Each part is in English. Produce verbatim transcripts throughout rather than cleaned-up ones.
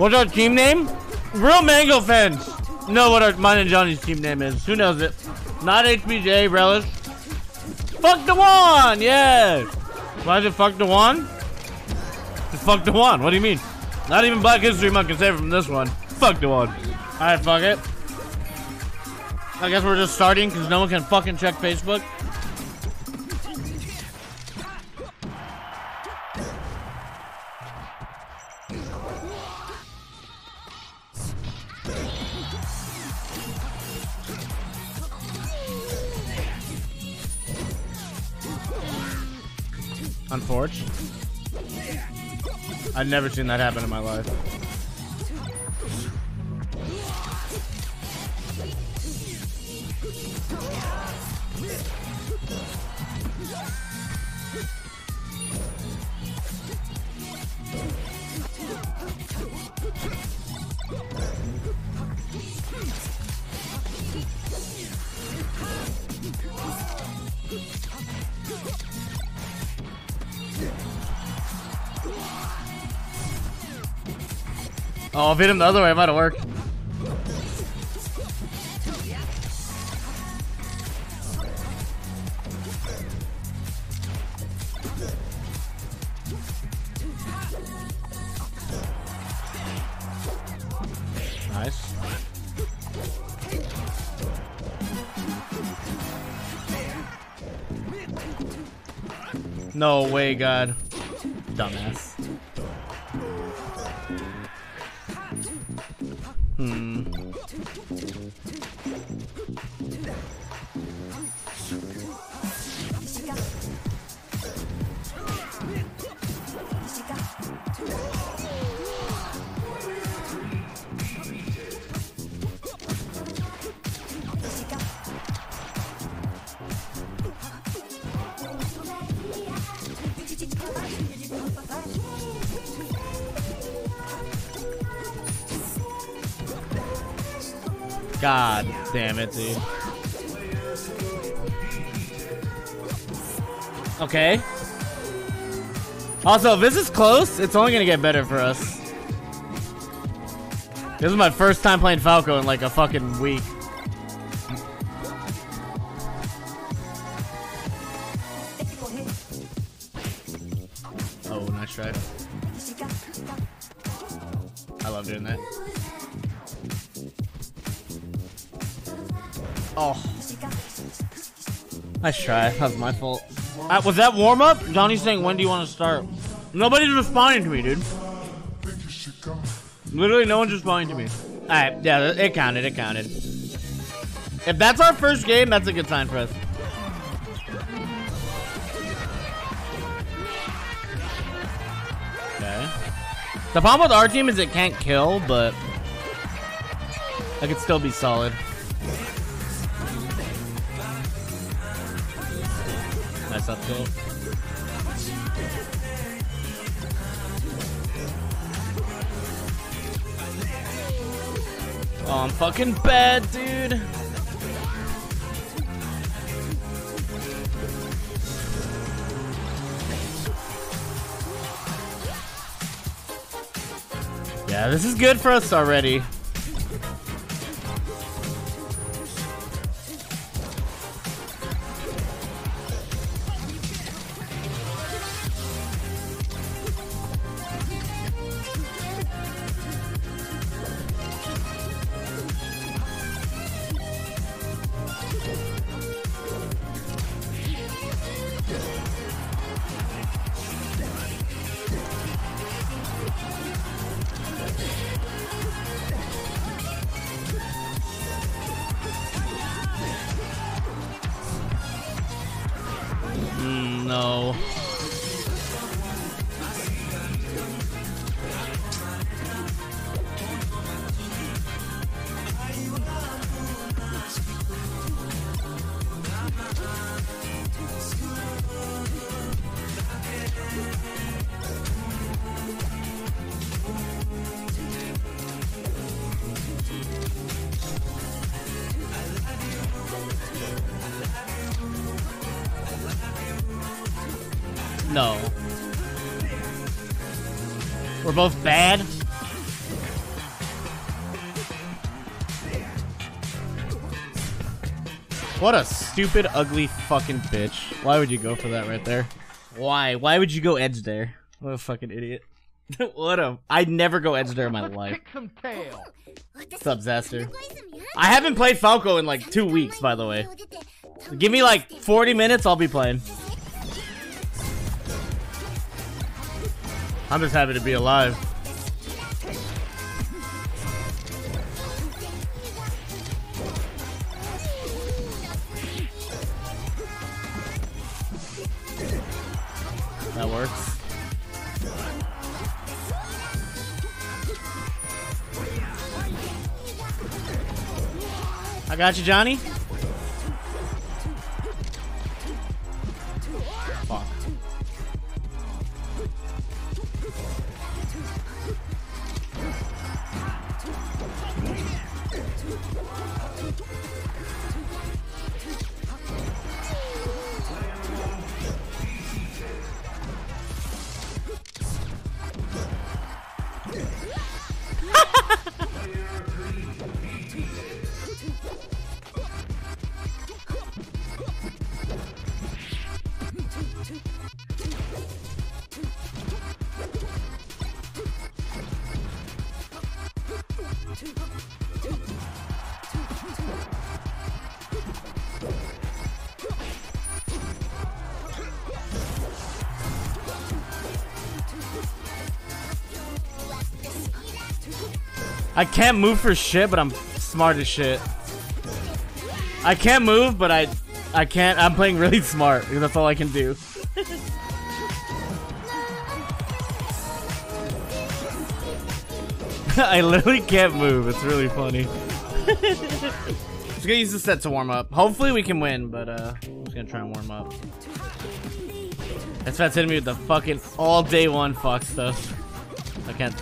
What's our team name? Real Mango fans know what our mine and Johnny's team name is. Who knows it? Not H B J, Relish. Fuck the one! Yes! Why is it fuck the one? It's fuck the one. What do you mean? Not even Black History Month can save it from this one. Fuck the one. Alright, fuck it. I guess we're just starting because no one can fucking check Facebook. Unforged. I've never seen that happen in my life. Oh, if I hit him the other way, it might have worked. Nice. No way, God. Dumbass. Hmm. God damn it, dude. Okay. Also, if this is close, it's only gonna get better for us. This is my first time playing Falco in like a fucking week. Oh, nice try. I love doing that. Oh. Nice try. That was my fault. Uh, was that warm up? Johnny's saying, when do you want to start? Nobody's responding to me, dude. Literally, no one's responding to me. Alright, yeah, it counted. It counted. If that's our first game, that's a good sign for us. Okay. The problem with our team is it can't kill, but I could still be solid. Nice up tilt. Oh, I'm fucking bad, dude. Yeah, this is good for us already. Mm, no. No. We're both bad? What a stupid, ugly fucking bitch. Why would you go for that right there? Why? Why would you go edge there? What a fucking idiot. What a... I'd never go edge there in my life. What's up, Zaster? I haven't played Falco in like two weeks, by the way. Give me like forty minutes, I'll be playing. I'm just happy to be alive. That works. I got you, Johnny. Fuck. I can't move for shit, but I'm smart as shit. I can't move, but I I can't. I'm playing really smart because that's all I can do. I literally can't move. It's really funny. Just gonna use this set to warm up. Hopefully we can win, but uh, I'm just gonna try and warm up. That's Fat's hitting me with the fucking all day one Fox stuff. I can't.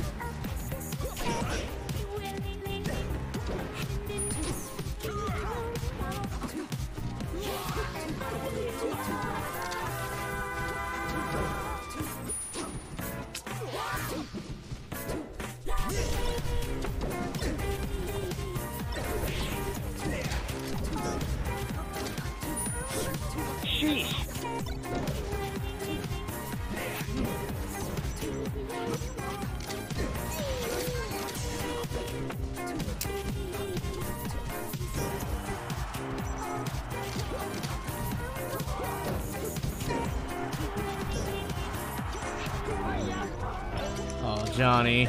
Oh, Johnny.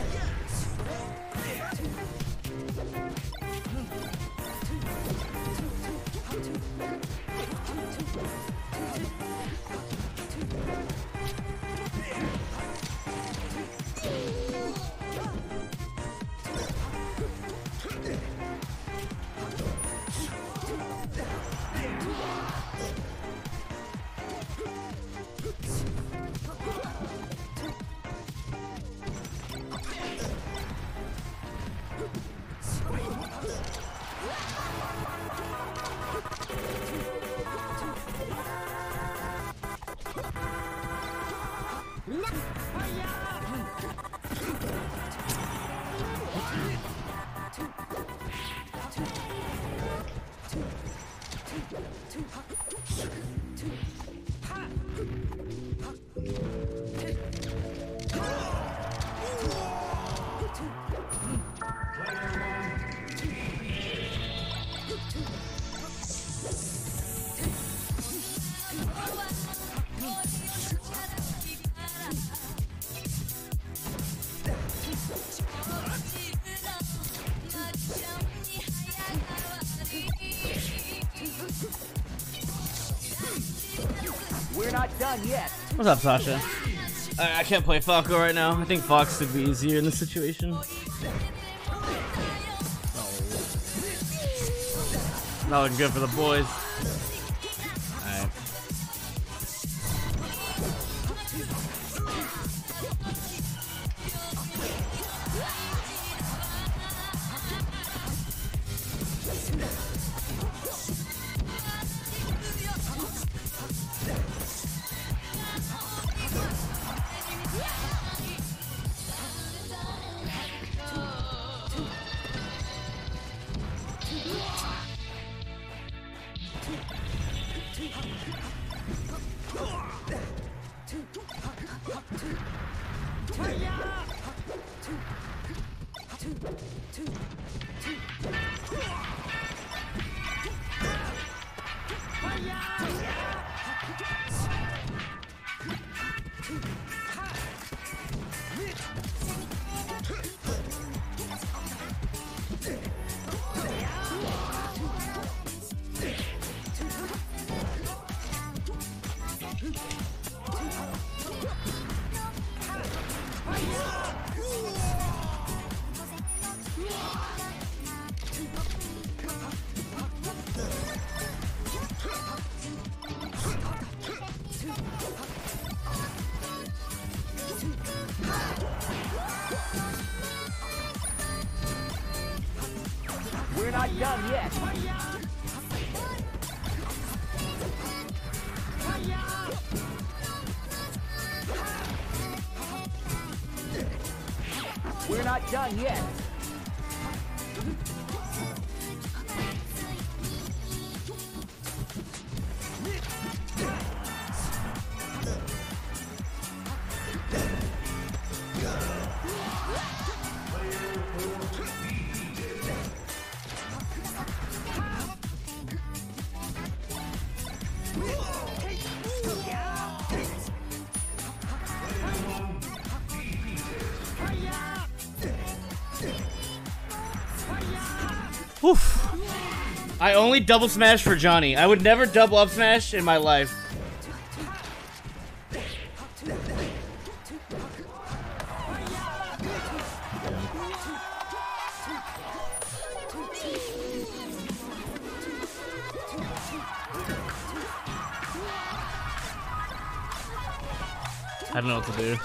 We're not done yet. What's up, Sasha? I, I can't play Falco right now. I think Fox would be easier in this situation. Not looking good for the boys. Alright. We're not done yet. We're not done yet. Oof. I only double smash for Johnny. I would never double up smash in my life. I don't know what to do.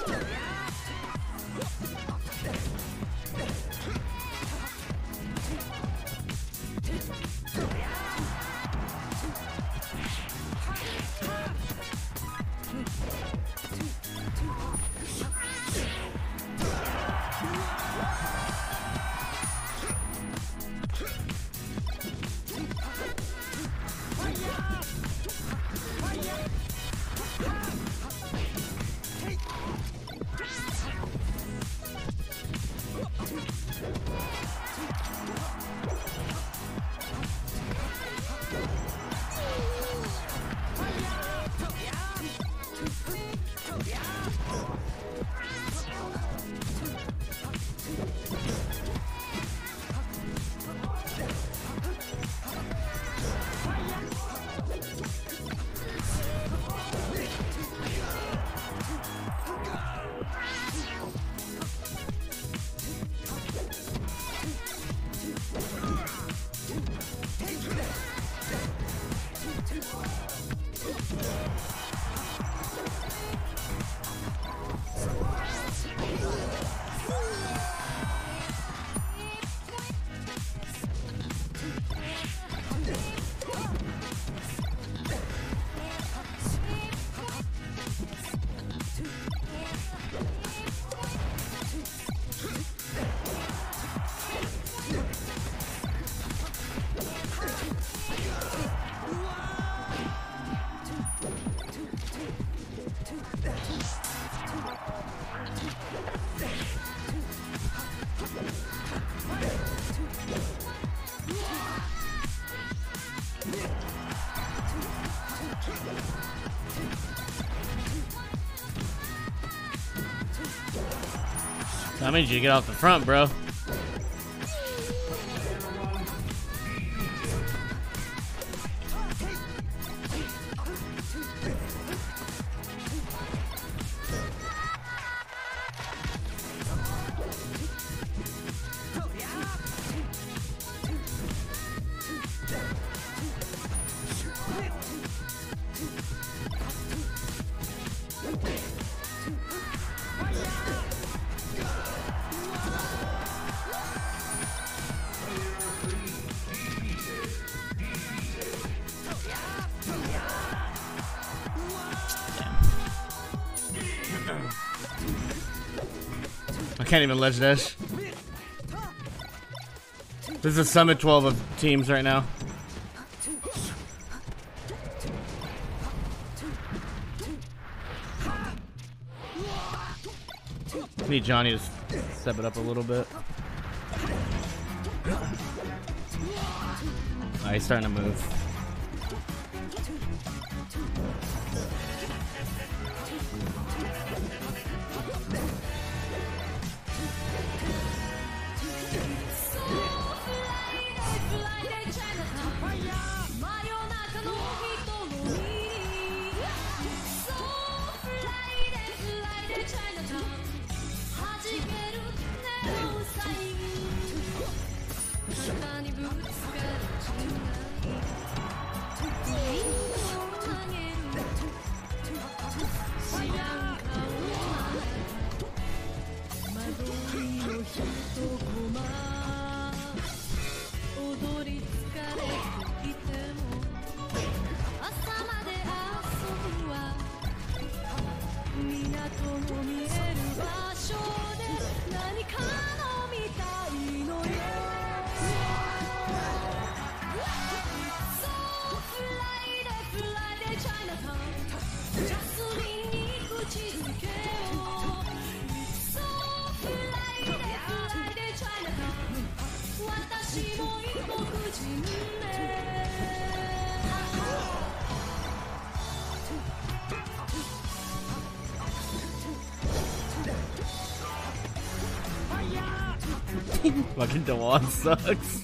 That means you get off the front, bro. I can't even ledge dash. This is a Summit twelve of teams right now. I need Johnny to step it up a little bit. Alright, he's starting to move. Fucking Dewan sucks.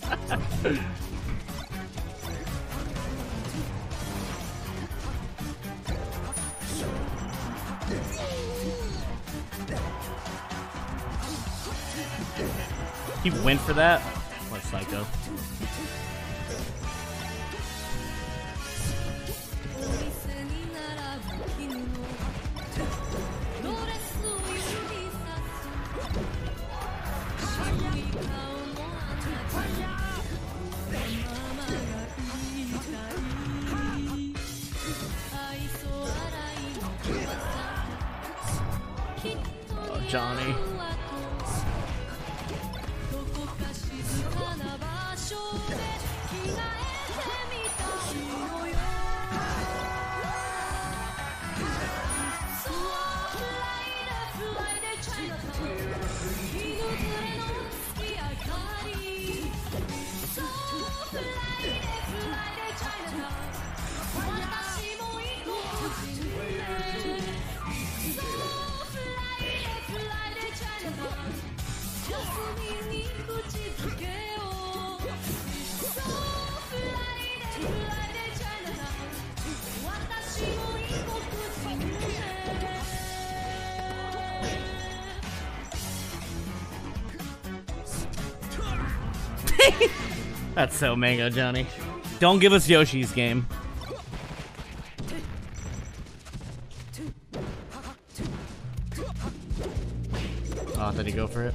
He went for that? What a psycho. Oh, Johnny. That's so mango, Johnny. Don't give us Yoshi's game. Oh, did he go for it?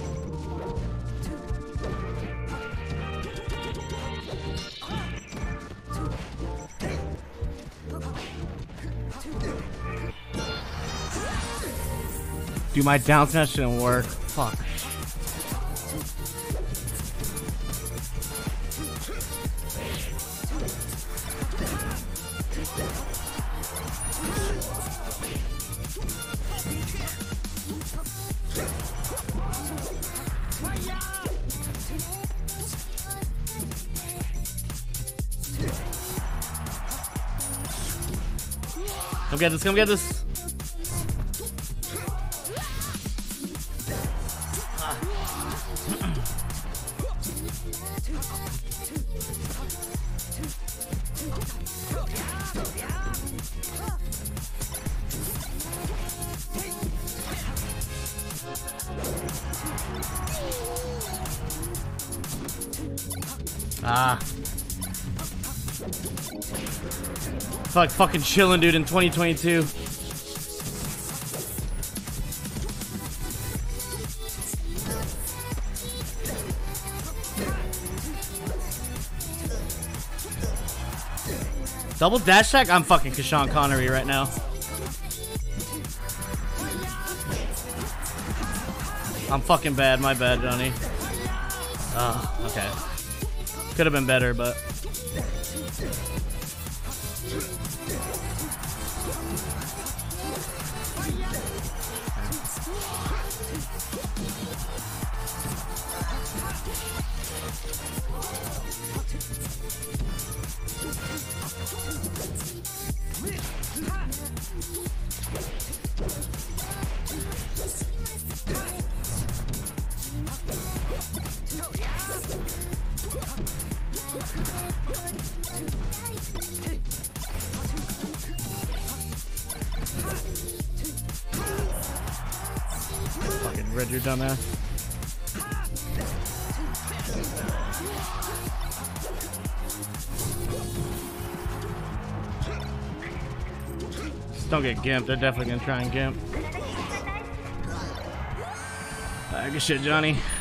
Dude, my down smash didn't work. Fuck. Come get this, come get this. Ah. Fuck, fucking chilling, dude, in twenty twenty-two. Double dash attack? I'm fucking Kashawn Connery right now. I'm fucking bad, my bad, Johnny. Oh, okay. Could have been better, but... Fucking red, your dumbass. don't get gimped. They're definitely gonna try and gimp. Alright, good shit, Johnny.